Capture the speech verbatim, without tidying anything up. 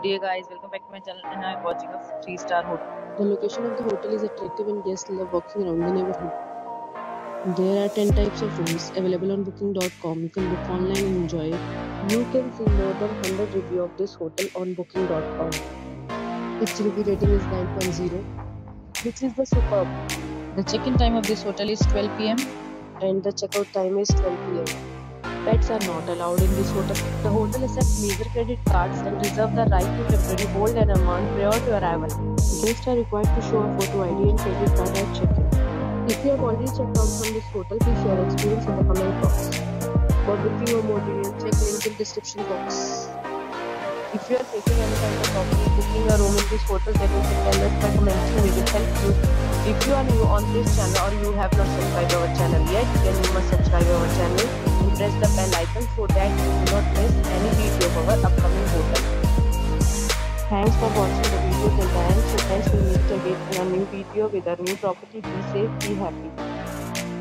Dear guys, welcome back to my channel and I'm watching a three star hotel. The location of the hotel is attractive and guests love walking around the neighborhood. There are ten types of rooms available on booking dot com. You can book online and enjoy it. You can see more than one hundred reviews of this hotel on booking dot com. Its review rating is nine point zero, which is the superb. The check-in time of this hotel is twelve p m and the checkout time is twelve p m Pets are not allowed in this hotel. The hotel accepts major credit cards and reserves the right to temporarily hold an amount prior to arrival. Guests are required to show a photo I D and credit card at check-in. If you have already checked out from this hotel, please share your experience in the comment box. For booking or more details, check link in description box. If you are facing any kind of problem booking a room in this hotel, then you can tell us by commenting. We will help you. If you are new on this channel or you have not subscribed our channel yet, then you must subscribe our channel and press the bell icon so that you do not miss any video of our upcoming hotel. Thanks for watching the video till the end. So friends, we meet again in a new video with a new property. Be safe, be happy.